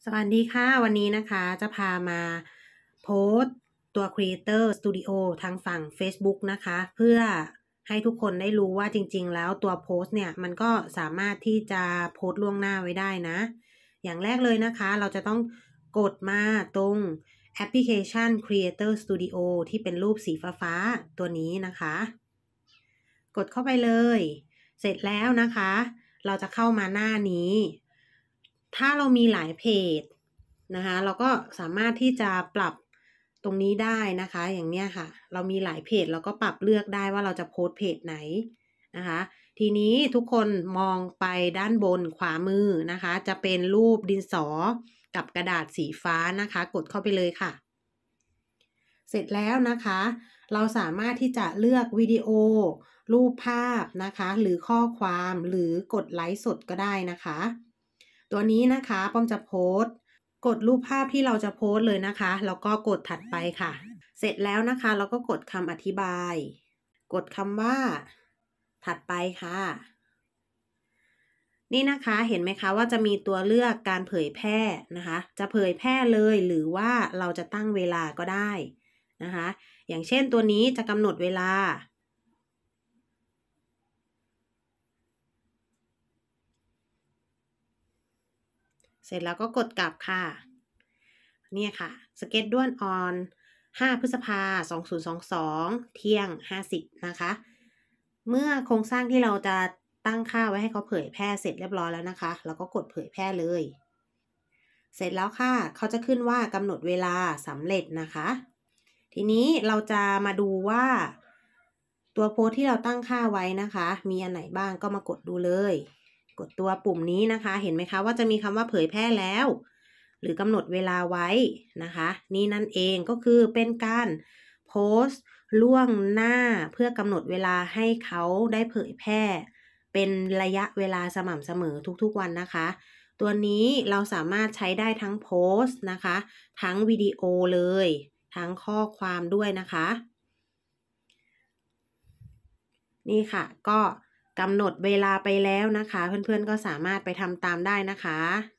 สวัสดีค่ะวันนี้นะคะจะพามาโพสต์ตัว Creator Studio ทางฝั่ง Facebook นะคะเพื่อให้ทุกคนได้รู้ว่าจริงๆแล้วตัวโพสต์เนี่ยมันก็สามารถที่จะโพสต์ล่วงหน้าไว้ได้นะอย่างแรกเลยนะคะเราจะต้องกดมาตรงแอปพลิเคชัน Creator Studio ที่เป็นรูปสีฟ้าๆตัวนี้นะคะกดเข้าไปเลยเสร็จแล้วนะคะเราจะเข้ามาหน้านี้ถ้าเรามีหลายเพจนะคะเราก็สามารถที่จะปรับตรงนี้ได้นะคะอย่างเนี้ยค่ะเรามีหลายเพจเราก็ปรับเลือกได้ว่าเราจะโพสต์เพจไหนนะคะทีนี้ทุกคนมองไปด้านบนขวามือนะคะจะเป็นรูปดินสอกับกระดาษสีฟ้านะคะกดเข้าไปเลยค่ะเสร็จแล้วนะคะเราสามารถที่จะเลือกวิดีโอรูปภาพนะคะหรือข้อความหรือกดไลค์สดก็ได้นะคะตัวนี้นะคะป้อมจะโพสต์กดรูปภาพที่เราจะโพสต์เลยนะคะแล้วก็กดถัดไปค่ะเสร็จแล้วนะคะเราก็กดคำอธิบายกดคำว่าถัดไปค่ะนี่นะคะเห็นไหมคะว่าจะมีตัวเลือกการเผยแพร่นะคะจะเผยแพร่เลยหรือว่าเราจะตั้งเวลาก็ได้นะคะอย่างเช่นตัวนี้จะกำหนดเวลาเสร็จแล้วก็กดกลับค่ะเนี่ยค่ะสเก็ตด้วนออน5 พฤษภาคม 2022 เที่ยง 50นะคะเมื่อโครงสร้างที่เราจะตั้งค่าไว้ให้เขาเผยแพร่เสร็จเรียบร้อยแล้วนะคะเราก็กดเผยแพร่เลยเสร็จแล้วค่ะเขาจะขึ้นว่ากำหนดเวลาสำเร็จนะคะทีนี้เราจะมาดูว่าตัวโพสต์ที่เราตั้งค่าไว้นะคะมีอันไหนบ้างก็มากดดูเลยกดตัวปุ่มนี้นะคะเห็นไหมคะว่าจะมีคำว่าเผยแพร่แล้วหรือกำหนดเวลาไว้นะคะนี่นั่นเองก็คือเป็นการโพสต์ล่วงหน้าเพื่อกำหนดเวลาให้เขาได้เผยแพร่เป็นระยะเวลาสม่ำเสมอทุกๆวันนะคะตัวนี้เราสามารถใช้ได้ทั้งโพสต์นะคะทั้งวิดีโอเลยทั้งข้อความด้วยนะคะนี่ค่ะก็กำหนดเวลาไปแล้วนะคะเพื่อนๆก็สามารถไปทำตามได้นะคะ